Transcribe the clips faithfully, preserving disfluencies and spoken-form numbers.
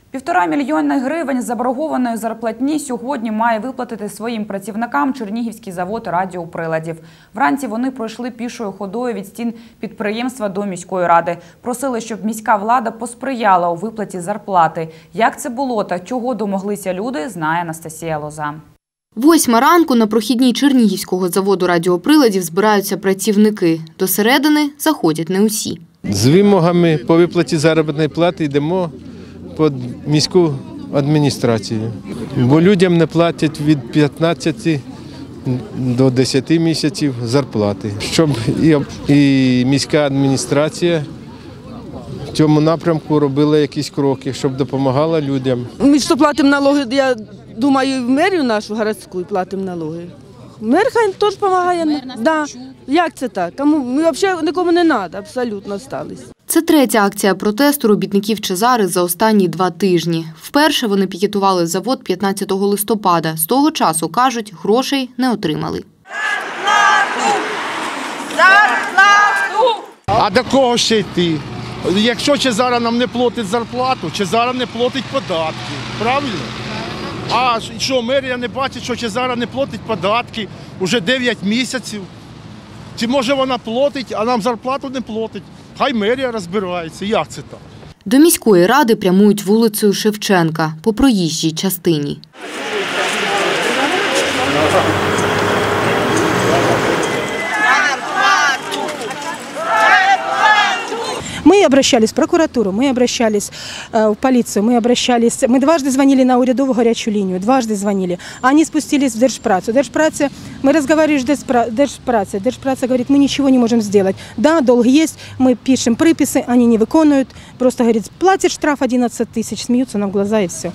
Півтора мільйони гривень заборгованої зарплатні сьогодні має виплатити своїм працівникам Чернігівський завод радіоприладів. Вранці вони пройшли пішою ходою від стін підприємства до міської ради. Просили, щоб міська влада посприяла у виплаті зарплати. Як це було та чого домоглися люди, знає Анастасія Лоза. Восьма ранку на прохідній Чернігівського заводу радіоприладів збираються працівники. До середини заходять не усі. З вимогами по виплаті заробітної плати йдемо під міську адміністрацію. Бо людям не платять від п'ятнадцяти до десяти місяців зарплати. Щоб і міська адміністрація в цьому напрямку робила якісь кроки, щоб допомагала людям. Ми що платимо налоги, я думаю, в мерію нашу городську платимо налоги. Мер хай теж допомагає. Да. Як це так? Ми взагалі нікому не треба, абсолютно сталися. Це третя акція протесту робітників Чезари за останні два тижні. Вперше вони пікетували завод п'ятнадцятого листопада. З того часу, кажуть, грошей не отримали. Зарплату! Зарплату! А до кого ще йти? Якщо Чезара нам не платить зарплату, Чезара не платить податки. Правильно? А що, мерія не бачить, що Чезара не платить податки вже дев'ять місяців? Чи може вона платить, а нам зарплату не платить? Хай мерія розбирається. Як це так? До міської ради прямують вулицею Шевченка по проїжджій частині. Мы обращались в прокуратуру, мы обращались в полицию, мы обращались, мы дважды звонили на урядовую горячую линию, дважды звонили. Они спустились в Держпрацу. Держпраце, мы разговаривали с Держпрацей. Держпраца говорит, мы ничего не можем сделать. Да, долг есть, мы пишем приписы, они не выполняют. Просто говорит, платит штраф одиннадцать тысяч, смеются нам в глаза и все.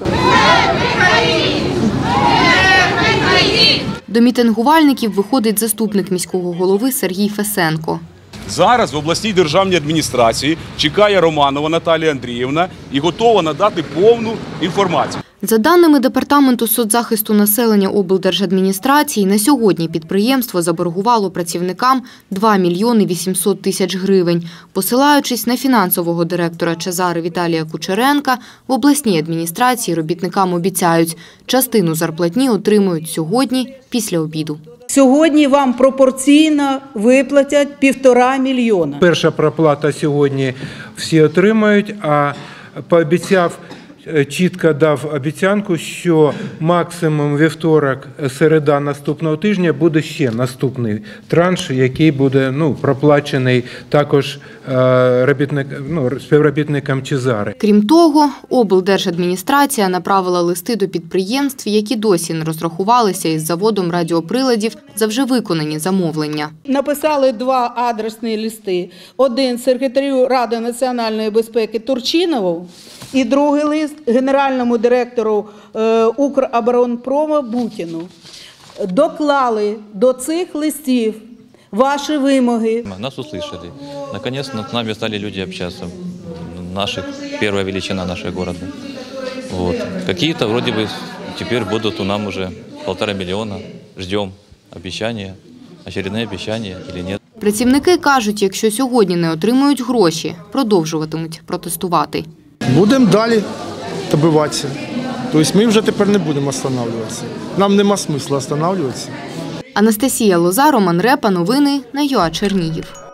До мітингувальників виходить заступник міського голови Сергій Фесенко. Зараз в обласній державній адміністрації чекає Романова Наталія Андріївна і готова надати повну інформацію. За даними Департаменту соцзахисту населення облдержадміністрації, на сьогодні підприємство заборгувало працівникам два мільйони вісімсот тисяч гривень. Посилаючись на фінансового директора Чезари Віталія Кучеренка, в обласній адміністрації робітникам обіцяють, частину зарплатні отримують сьогодні після обіду. Сьогодні вам пропорційно виплатять півтора мільйона. Перша проплата сьогодні всі отримають, а пообіцяв, чітко дав обіцянку, що максимум вівторок, середа наступного тижня буде ще наступний транш, який буде ну, проплачений також робітник, ну, співробітникам Чезари. Крім того, облдержадміністрація направила листи до підприємств, які досі не розрахувалися із заводом радіоприладів за вже виконані замовлення. Написали два адресні листи. Один секретарю Ради національної безпеки Турчинову і другий лист генеральному директору Укроборонпрому Бутіну. Доклали до цих листів ваши вымоги. Нас услышали. Наконец с нами стали люди общаться. Наших, первая величина нашего города. Вот. Какие-то вроде бы теперь будут у нас уже полтора миллиона. Ждем обещания, очередные обещания или нет. Працівники кажуть, якщо сьогодні не отримують гроші, продовжуватимуть протестувати. Будемо далі добиватися. Тобто ми вже тепер не будемо останавливатися. Нам нема смисла останавливатися. Анастасія Лоза, Роман Репа. Новини на ЮА Чернігів.